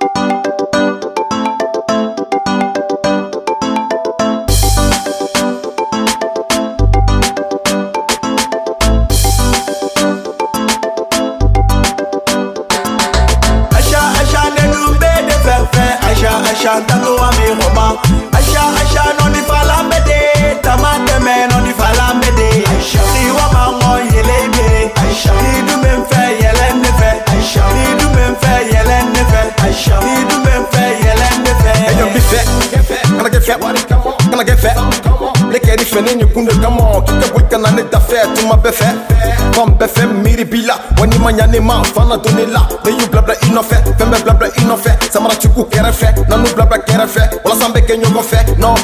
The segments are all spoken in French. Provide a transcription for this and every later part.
Aisha, tanto a mi Roma. Aisha, non di falambede. Tamate me, non di falambede. Aisha, si wa mango yele be. Aisha, ni du men fe yele nefe. Aisha, ni du men fe yele nefe. Aisha, ni du men fe yele nefe. Hey, yo, be fat. Can I get fat? Can I get fat? Look at it, you kunde come on. Kika wika na neta fat, tu ma be fat. Comme befe miri bila. Wani manyane ma fana doni la. Mais you blabla inofe, femme blabla inofe. Samara chuku kere fe, nanu blabla kere fe. Wala sambe kenyo go fe. No,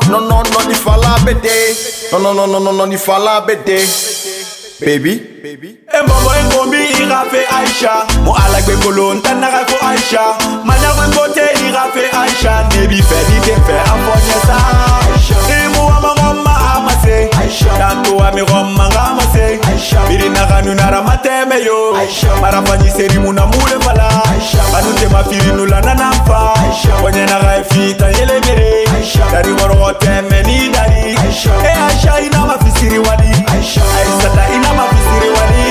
ni fala bede. No, ni fala bede. Baby. Mbombo ngombi ira fe Aisha. Mo alagbe kolon tanara fo Aisha. Manara ngote ira fe Aisha. Nebi fe di te fe afonye sa Aisha. Imu amangoma amase Aisha. Tanto amiroma ngamase Aisha. Birina kanu nara mateme yo Aisha. Marafanyi seri muna mule fala Aisha. Anute mafiri nula nanamfa Aisha. Konye nara efita yele mere Aisha. Dari waro teme ni dari Aisha. Aisha ina mafisiri wali Aisha. Aisha ina mafisiri wali.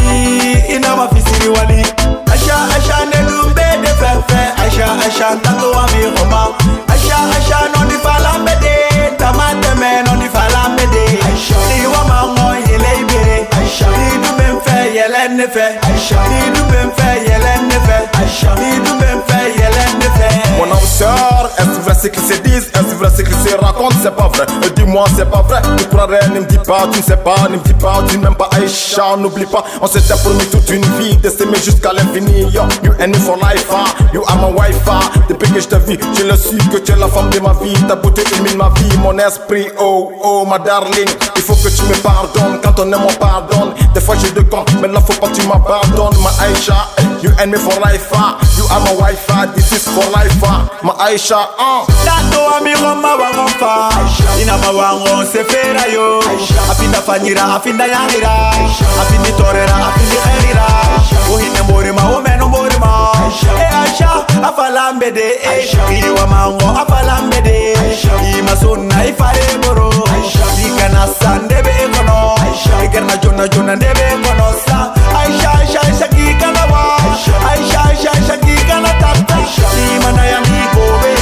Ina mafisiri wali. Aisha ne dumbe de fefe. Aisha tanto a mi Roma. Aisha non di falambede. Tamate me non di falambede. Aisha ni wa mango yele ibere. Aisha ni dumbe mfe yele nefe. Aisha ni dumbe mfe yele nefe. Aisha ni dumbe mfe yele nefe. Mon âme sœur, est-ce vrai ce qu'ils se disent? Est-ce vrai ce qu'ils se racontent? C'est pas vrai, dis-moi c'est pas vrai. Tu croirais, ne me dis pas, tu ne sais pas, ne me dis pas. Tu n'aimes pas Aisha, n'oublie pas. On s'était promis toute une vie de s'aimer jusqu'à l'infini. Yo, you and me for life, you are my wife. Depuis que je te vis, je le suis que tu es la femme de ma vie. Ta beauté illumine ma vie, mon esprit, oh ma darling. Il faut que tu me pardonnes, quand on aime on pardonne. Des fois j'ai deux camps, mais là faut pas que tu m'abandonnes. Ma Aisha, you and me for life, you are my wife, this is for life. Ma Aisha, Tato ami Roma wangofa Ina mawango sefera yo Afinda fanyira, afinda yangira Afindi torera, afindi khairira Uhine mborima, umeno mborima Aisha, afalambede Iwa mango, afalambede Ima sunna, ifare boro Ika na sandebe ekono Ikerna jona ndebe ekono sa Aisha, kika na wa Aisha, kika na tata Ima na yamiko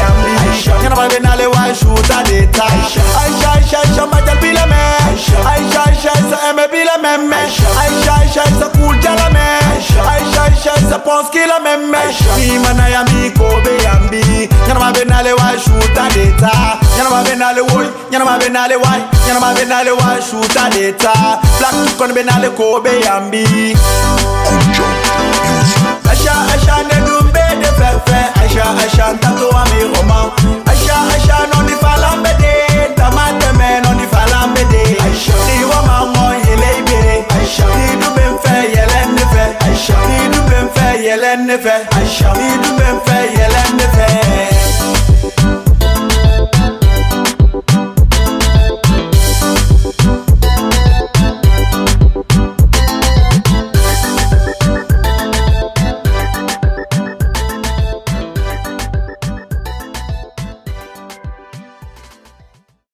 Yana ba benale wa shoota deta Aisha majal bila me Aisha eme bila meme Aisha cool jala me Aisha pense qu'il a meme Imana yambi kobe yambi Yana ba benale wa shoota deta Yana ba benale woy Yana ba benale wai Yana ba benale wa shoota deta Black tukon benale kobe yambi Aisha ne dumbe de fefe Aisha tanto a mi Roma Aisha non di falambede Tamate me non di falambede Aisha ni wa mango yele ibere Aisha ni du ben fe yele nefe Aisha ni du ben fe yele nefe Aisha ni du ben fe